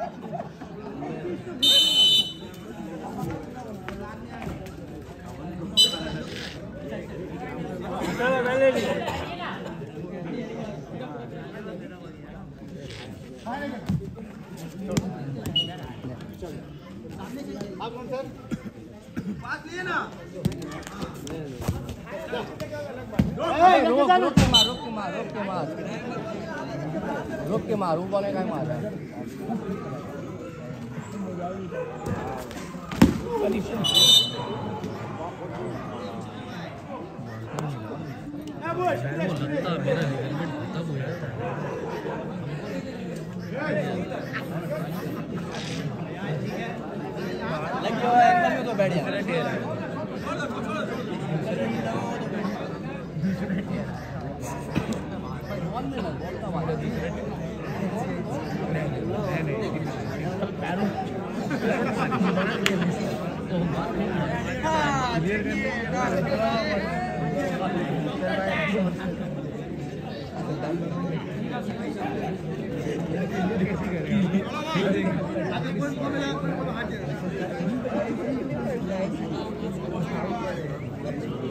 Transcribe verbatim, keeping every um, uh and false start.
आप कौन सर पास लिए ना रोक रोक के मार रोक के मार रोक के मार रोक के मार ऊपर ने काय मारा लगता मेरा हेलमेट तब हो जाता लग गया एंगल में तो बैठ जा आगे